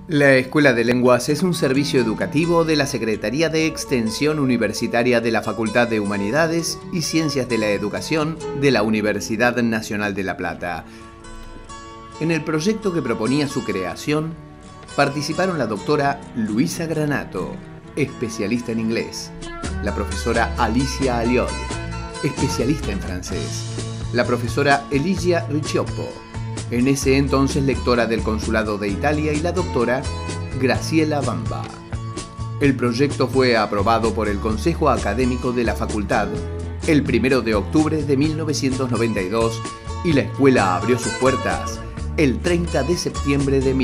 La Escuela de Lenguas es un servicio educativo de la Secretaría de Extensión Universitaria de la Facultad de Humanidades y Ciencias de la Educación de la Universidad Nacional de La Plata. En el proyecto que proponía su creación, participaron la doctora Luisa Granato, especialista en inglés, la profesora Alicia Aliot, especialista en francés, la profesora Eligia Riccioppo, en ese entonces lectora del Consulado de Italia, y la doctora Graciela Bamba. El proyecto fue aprobado por el Consejo Académico de la Facultad el 1 de octubre de 1992 y la escuela abrió sus puertas el 30 de septiembre de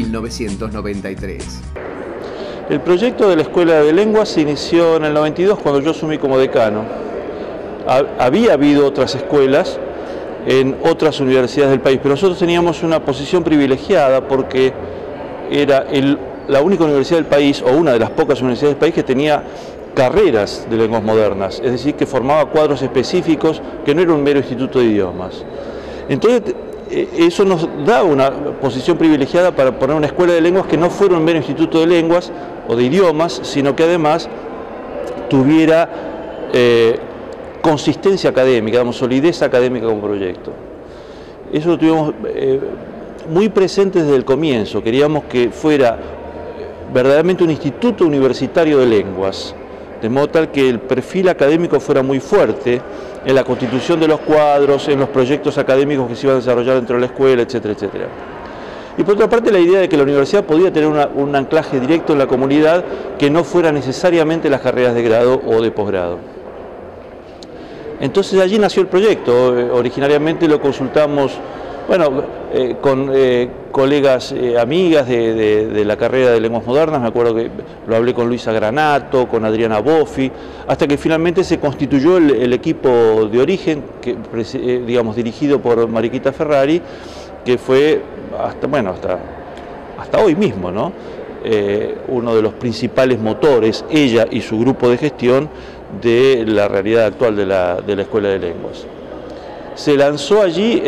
1993. El proyecto de la Escuela de Lenguas se inició en el 92 cuando yo asumí como decano. Había habido otras escuelas en otras universidades del país, pero nosotros teníamos una posición privilegiada porque era la única universidad del país, o una de las pocas universidades del país, que tenía carreras de lenguas modernas, es decir, que formaba cuadros específicos, que no era un mero instituto de idiomas. Entonces, eso nos da una posición privilegiada para poner una escuela de lenguas que no fuera un mero instituto de lenguas o de idiomas, sino que además tuviera consistencia académica, digamos, solidez académica como proyecto. Eso lo tuvimos muy presente desde el comienzo. Queríamos que fuera verdaderamente un instituto universitario de lenguas, de modo tal que el perfil académico fuera muy fuerte en la constitución de los cuadros, en los proyectos académicos que se iban a desarrollar dentro de la escuela, etcétera, etcétera. Y por otra parte, la idea de que la universidad podía tener un anclaje directo en la comunidad que no fuera necesariamente las carreras de grado o de posgrado. Entonces allí nació el proyecto. Originariamente lo consultamos, bueno, con colegas, amigas de la carrera de lenguas modernas. Me acuerdo que lo hablé con Luisa Granato, con Adriana Boffi, hasta que finalmente se constituyó el equipo de origen, que, digamos, dirigido por Mariquita Ferrari, que fue hasta hoy mismo, ¿no? Uno de los principales motores, ella y su grupo de gestión, de la realidad actual de la Escuela de Lenguas. Se lanzó allí,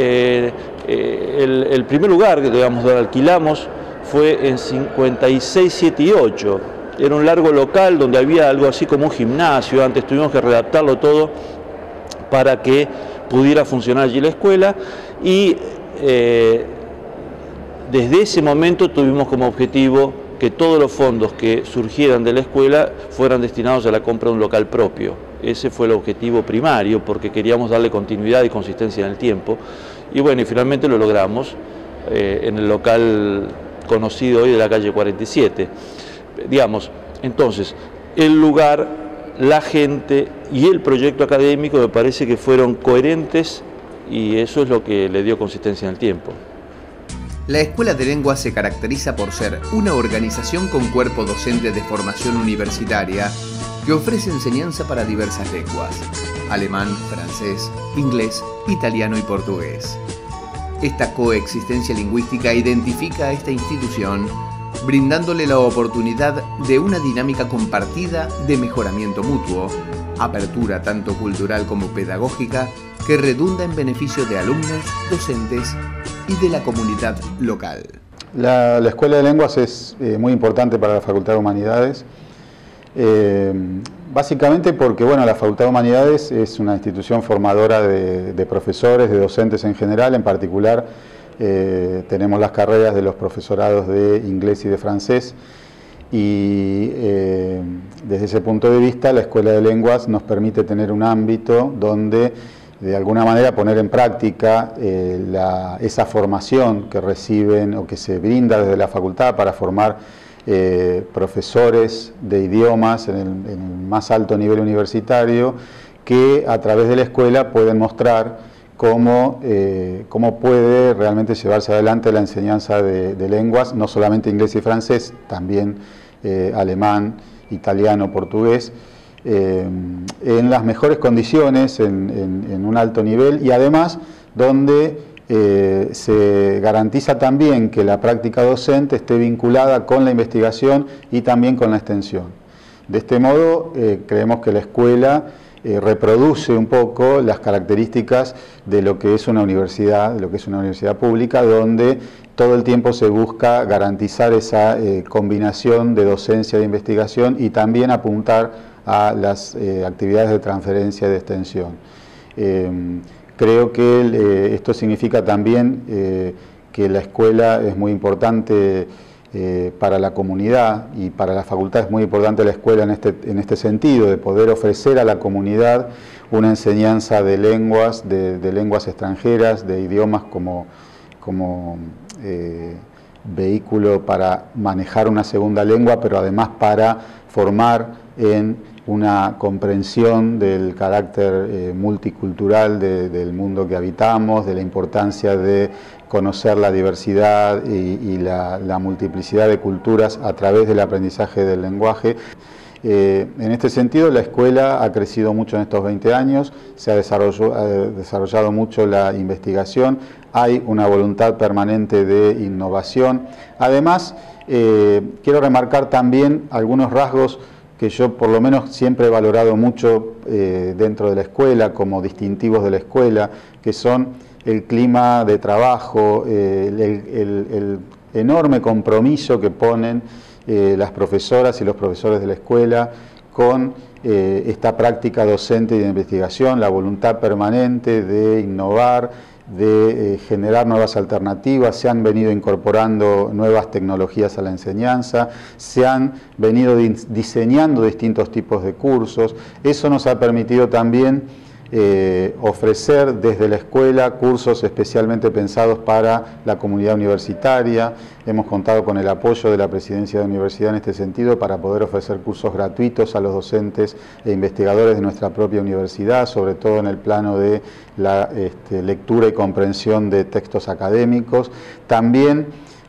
el primer lugar que, digamos, alquilamos fue en 56, 7 y 8. Era un largo local donde había algo así como un gimnasio. Antes tuvimos que redactarlo todo para que pudiera funcionar allí la escuela, y desde ese momento tuvimos como objetivo que todos los fondos que surgieran de la escuela fueran destinados a la compra de un local propio. Ese fue el objetivo primario, porque queríamos darle continuidad y consistencia en el tiempo. Y bueno, y finalmente lo logramos en el local conocido hoy de la calle 47. Digamos, entonces, el lugar, la gente y el proyecto académico me parece que fueron coherentes, y eso es lo que le dio consistencia en el tiempo. La Escuela de Lenguas se caracteriza por ser una organización con cuerpo docente de formación universitaria que ofrece enseñanza para diversas lenguas: alemán, francés, inglés, italiano y portugués. Esta coexistencia lingüística identifica a esta institución, brindándole la oportunidad de una dinámica compartida de mejoramiento mutuo, apertura tanto cultural como pedagógica, que redunda en beneficio de alumnos, docentes y de la comunidad local. La Escuela de Lenguas es muy importante para la Facultad de Humanidades, básicamente porque, bueno, la Facultad de Humanidades es una institución formadora de profesores, de docentes en general. En particular tenemos las carreras de los profesorados de inglés y de francés, y desde ese punto de vista la Escuela de Lenguas nos permite tener un ámbito donde de alguna manera poner en práctica esa formación que reciben o que se brinda desde la facultad para formar profesores de idiomas en el más alto nivel universitario, que a través de la escuela pueden mostrar cómo puede realmente llevarse adelante la enseñanza de lenguas, no solamente inglés y francés, también alemán, italiano, portugués, en las mejores condiciones, en un alto nivel, y además donde se garantiza también que la práctica docente esté vinculada con la investigación y también con la extensión. De este modo, creemos que la escuela reproduce un poco las características de lo que es una universidad, pública, donde todo el tiempo se busca garantizar esa combinación de docencia e investigación y también apuntar a las actividades de transferencia y de extensión. Creo que esto significa también que la escuela es muy importante para la comunidad, y para la facultad es muy importante la escuela en este sentido, de poder ofrecer a la comunidad una enseñanza de lenguas, de lenguas extranjeras, de idiomas como vehículo para manejar una segunda lengua, pero además para formar en una comprensión del carácter multicultural del mundo que habitamos, de la importancia de conocer la diversidad y la multiplicidad de culturas a través del aprendizaje del lenguaje. En este sentido, la escuela ha crecido mucho en estos 20 años, se ha desarrollado mucho la investigación, hay una voluntad permanente de innovación. Además, quiero remarcar también algunos rasgos que yo por lo menos siempre he valorado mucho dentro de la escuela, como distintivos de la escuela, que son el clima de trabajo, el enorme compromiso que ponen las profesoras y los profesores de la escuela con esta práctica docente y de investigación, la voluntad permanente de innovar, de generar nuevas alternativas. Se han venido incorporando nuevas tecnologías a la enseñanza, se han venido diseñando distintos tipos de cursos. Eso nos ha permitido también ofrecer desde la escuela cursos especialmente pensados para la comunidad universitaria. Hemos contado con el apoyo de la Presidencia de la Universidad en este sentido para poder ofrecer cursos gratuitos a los docentes e investigadores de nuestra propia universidad, sobre todo en el plano de la lectura y comprensión de textos académicos. También,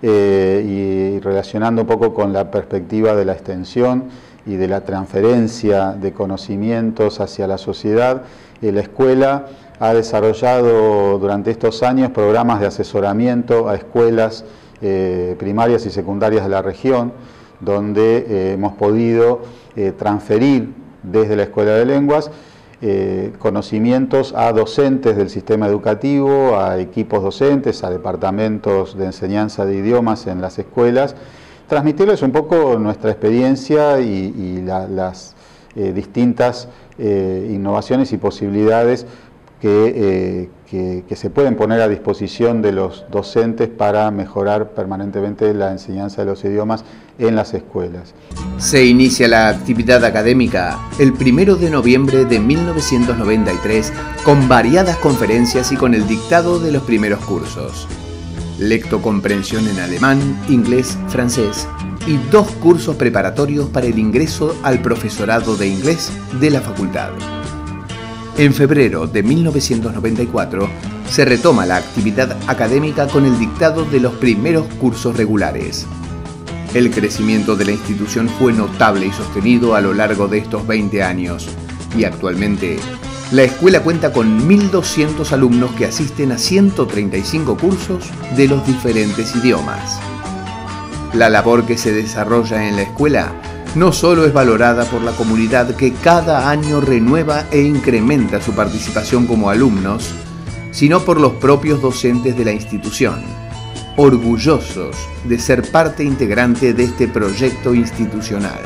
y relacionando un poco con la perspectiva de la extensión y de la transferencia de conocimientos hacia la sociedad, la escuela ha desarrollado durante estos años programas de asesoramiento a escuelas primarias y secundarias de la región, donde hemos podido transferir desde la Escuela de Lenguas conocimientos a docentes del sistema educativo, a equipos docentes, a departamentos de enseñanza de idiomas en las escuelas, transmitirles un poco nuestra experiencia y las distintas innovaciones y posibilidades que se pueden poner a disposición de los docentes para mejorar permanentemente la enseñanza de los idiomas en las escuelas. Se inicia la actividad académica el 1 de noviembre de 1993 con variadas conferencias y con el dictado de los primeros cursos. Lectocomprensión en alemán, inglés, francés y 2 cursos preparatorios para el ingreso al profesorado de inglés de la facultad. En febrero de 1994 se retoma la actividad académica con el dictado de los primeros cursos regulares. El crecimiento de la institución fue notable y sostenido a lo largo de estos 20 años y actualmente la escuela cuenta con 1.200 alumnos que asisten a 135 cursos de los diferentes idiomas. La labor que se desarrolla en la escuela no solo es valorada por la comunidad que cada año renueva e incrementa su participación como alumnos, sino por los propios docentes de la institución, orgullosos de ser parte integrante de este proyecto institucional.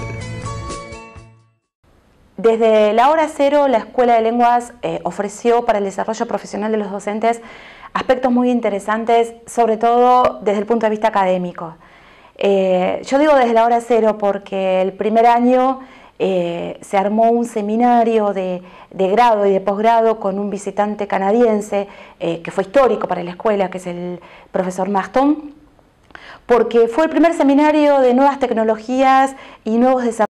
Desde la hora cero, la Escuela de Lenguas ofreció para el desarrollo profesional de los docentes aspectos muy interesantes, sobre todo desde el punto de vista académico. Yo digo desde la hora cero porque el primer año se armó un seminario de grado y de posgrado con un visitante canadiense que fue histórico para la escuela, que es el profesor Maston, porque fue el primer seminario de nuevas tecnologías y nuevos desarrollos